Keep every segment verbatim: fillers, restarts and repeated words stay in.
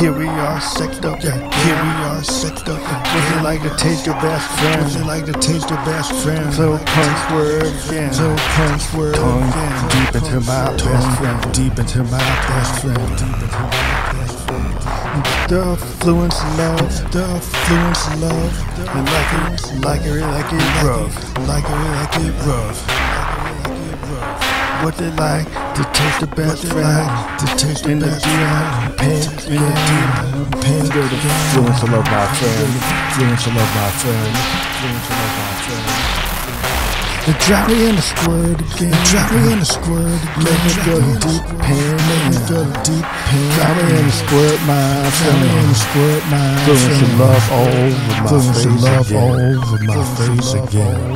Here we are, sexed up, yeah. Here we are, sexed up. What's it like to taste your best friend? What's it like to taste your best friend? So punch word again. So punch word again. Deep into my best friend. Deep into my best friend. Deep into my best friend. The fluence love, the fluence love. And like it, like it, like it rough. Like it, like it rough. What's it like to taste the best friend? To taste the best friend. Pain, in the deep, pain, go to fluence love my friend. Fluence love my friend. Fluence love my friend. The Johnny and the squirt again. The Johnny and the squirt again. Make me feel the deep pain. Make me feel the deep pain. Johnny and the squirt, my Johnny and the squirt, my fluence of love all over my face love all over my face again.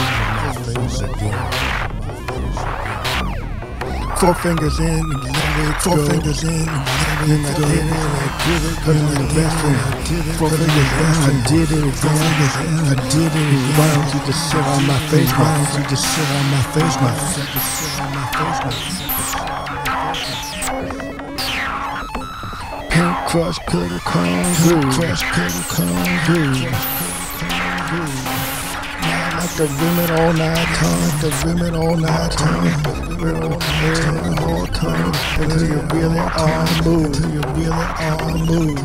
Four fingers in, four fingers in, and I did it, I did it, cause I'm the best friend. Four fingers in, I did it again, I did it again. Why don't you just sit on my face, why don't you just sit on my face, my friend, just sit on my face, my friend. Pink crush, cuddle, come through, crush, cuddle, come through. Like the women all night time, the women all night time. All time until you really on move, until you really on move.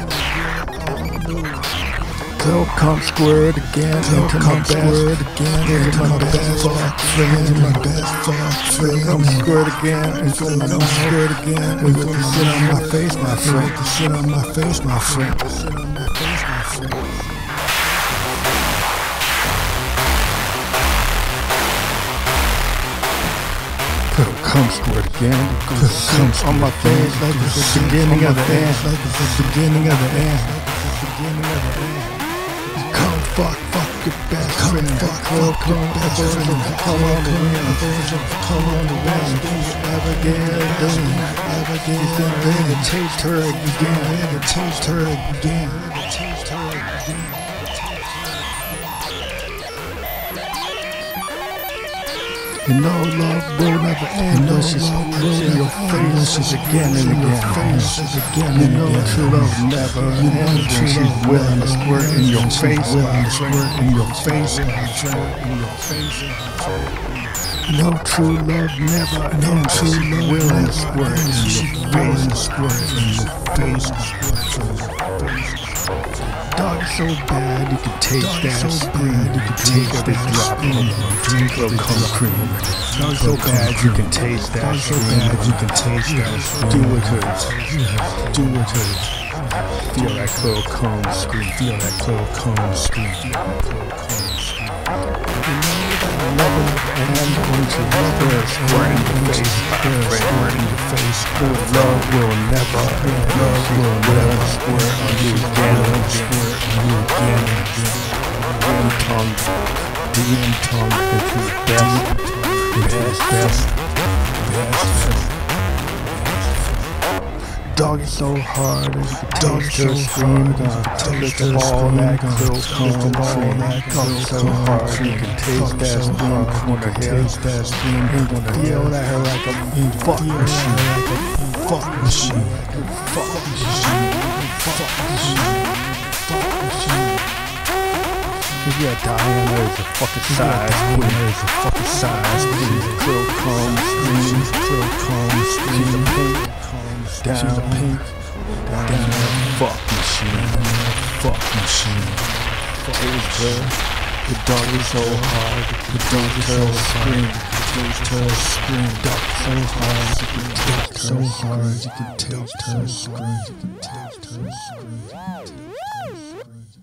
Till come squared again, into my best word again, into my best friend, into my best friend. Come squared again, into my come squared again. We're gonna sit on my face, my friend. To sit on my face, my friend. Sit on my face, my friend. Come squirt again, come on my face like it's the beginning of the end, like it's the beginning of the end, like it's the beginning of the end. Come fuck, fuck your best friend, fuck, fuck your best friend, come on the wind, come on the wind, ever again, ever again, ever again, taste her again, ever taste her again, ever taste her again. You know love will never end. You know she's in your face again and again. You know true love never ends. And she's willing to squirt in your face, willing to squirt in your face, in your face. No true love never ends. True love willing to squirt in your face, to squirt in your face. Dog so bad you can taste that scream. You can taste that drop of drink of cum cream. Dog so bad you can taste that scream. You can taste that. Do it hurts. Do it hurts. Feel that little cum scream. Feel that little cum scream. You know that love and going to love her squirt in your face. Squirt in your face. Love will never end. Love will never squirt on you again. Squirt on you again. Green tongue, green tongue into the best, best, best, best. Dog is so hard, as you can taste her scream. Lift up all that little cum cream. Dog is so hard, you can taste that scream. Wanna taste that scream. You wanna feel that her like a fuck machine. Fuck machine. Fuck machine. Fuck machine. Fuck machine. Cause yeah, Diana is a fucking size queen. Is a fucking size queen. Krill cum scream. Krill cum scream. Down, she's a pink, down, down, fuck machine, fuck machine. Taste her, the dog is so hard, the dog is so scream, taste her scream, dog so hard, you can taste so hard, you can taste her scream, you can taste her scream.